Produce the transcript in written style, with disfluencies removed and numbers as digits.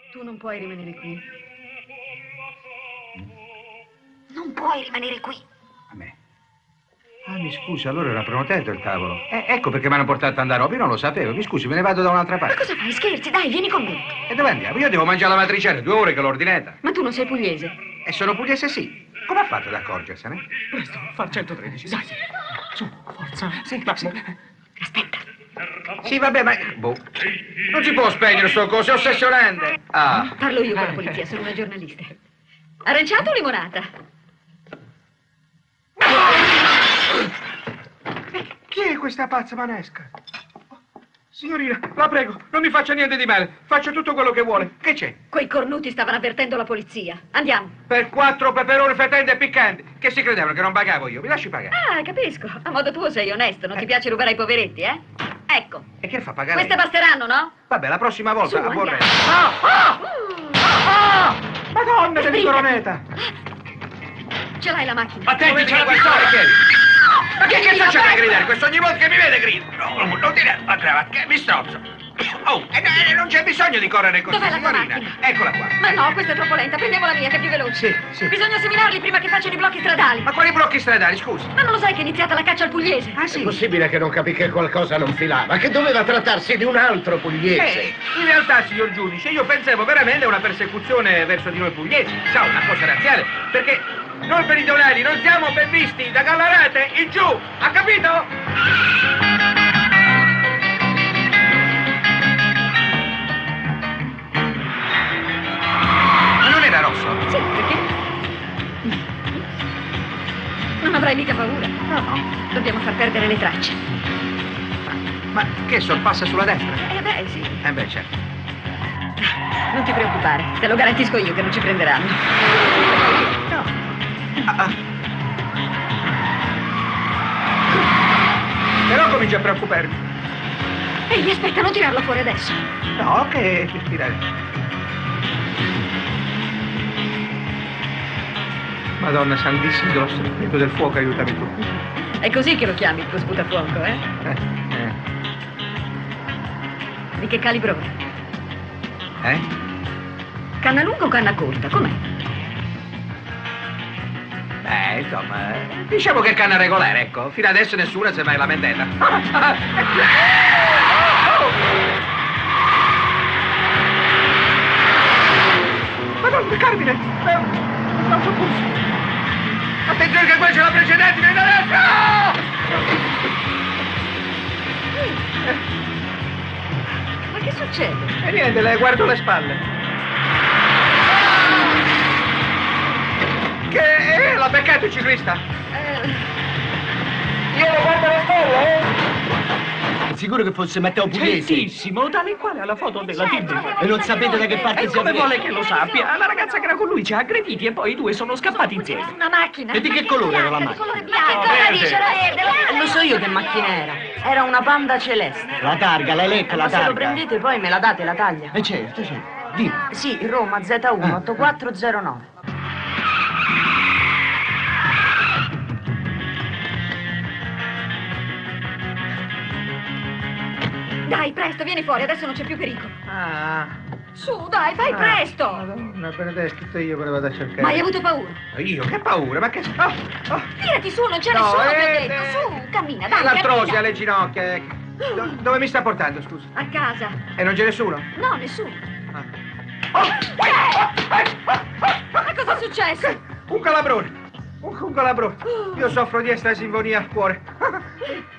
Tu non puoi rimanere qui. Non puoi rimanere qui. A me? Ah, mi scusi, allora era prenotato il tavolo. Ecco perché mi hanno portato a andare. Io non lo sapevo. Mi scusi, me ne vado da un'altra parte. Ma cosa fai? Scherzi? Dai, vieni con me. E dove andiamo? Io devo mangiare la matriciana, 2 ore che l'ho ordinata. Ma tu non sei pugliese? E sono pugliese sì. Come ha fatto ad accorgersene? Presto, fa 113, dai. Su, forza. Sì, Dai. sì. Aspetta. Sì, vabbè, ma... Boh. Non si può spegnere sto coso, è ossessionante. Ah. Parlo io con la polizia, sono una giornalista. Aranciata o limonata? Chi è questa pazza manesca? Signorina, la prego, non mi faccia niente di male. Faccio tutto quello che vuole. Che c'è? Quei cornuti stavano avvertendo la polizia. Andiamo. Per 4 peperoni fetenti e piccanti. Che si credevano che non pagavo io? Mi lasci pagare. Ah, capisco. A modo tuo sei onesto, non ti piace rubare ai poveretti, eh? Ecco. E che fa pagare? Queste basteranno, no? Vabbè, la prossima volta Su, a vorrei. andiamo. Madonna del coroneta! Ce l'hai la macchina. Attenti, c'è la guardare, chiedi! Ma che cazzo c'è da gridare? Questo ogni volta che mi vede grida! No, non dire... Ma che mi strozzo! Oh, non c'è bisogno di correre così, Dov'è la tua signorina. macchina? Eccola qua. Ma no, questa è troppo lenta. Prendiamo la mia, che è più veloce. Sì, sì. Bisogna seminarli prima che facciano i blocchi stradali. Ma quali blocchi stradali, scusi? Ma non lo sai che è iniziata la caccia al pugliese? Ah, È sì? possibile che non capì che qualcosa non filava, che doveva trattarsi di un altro pugliese. In realtà, signor giudice, io pensavo veramente a una persecuzione verso di noi pugliesi. Sa, una cosa razziale. Perché noi meridionali non siamo ben visti da Gallarate in giù. Ha capito? Ma non era rosso? Sì, perché? Non avrai mica paura. No. Dobbiamo far perdere le tracce. Ma che sorpassa sulla destra? Beh, sì. Beh, certo. Non ti preoccupare, te lo garantisco io che non ci prenderanno. No. Ah. Però comincia a preoccuparmi. Ehi, aspetta, non tirarlo fuori adesso. No, che tirare. Madonna santissima dello spirito del fuoco, aiutami tu. È così che lo chiami il tuo sputafuoco, eh? Di che calibro è? Canna lunga o canna corta? Com'è? Beh, insomma, diciamo che è canna regolare, ecco. Fino adesso nessuna si è mai lamentata. Madonna, Carmine! Non so pulso. Attenzione che qua c'è la precedente, vieni da destra! Ma che succede? E niente, le guardo le spalle. Che è la beccata il ciclista? Io lo guardo le spalle, Sicuro che fosse Matteo Pugliese? Certissimo, tale quale alla foto della Bibbia. E non sapete da che parte E sia come venuto? vuole che lo sappia? La ragazza che era con lui ci ha aggrediti e poi i due sono scappati insieme. Una macchina. E di che colore era la Di macchina? colore bianco. Ma che cosa dice? Era verde. Lo so io che macchina era. Era una Panda celeste. La targa, la lecca, la Ma se lo targa. prendete poi me la date la taglia. Certo, certo. Dimmi. Sì, Roma Z1 8409. Dai, presto, vieni fuori, adesso non c'è più pericolo. Ah. Su, dai, fai presto. Madonna, benedetto, io me ne vado a cercare. Ma hai avuto paura? Io? Che paura, ma che... Oh. Tirati su, non c'è No, nessuno, ti ho detto. Su, cammina, dai, L'artrosi cammina. alle ginocchia. Dove mi sta portando, scusa? A casa. E non c'è nessuno? No, nessuno. Ah. Ma cosa è successo? Un calabrone. Un calabrone. Io soffro di estasi sinfonia al cuore.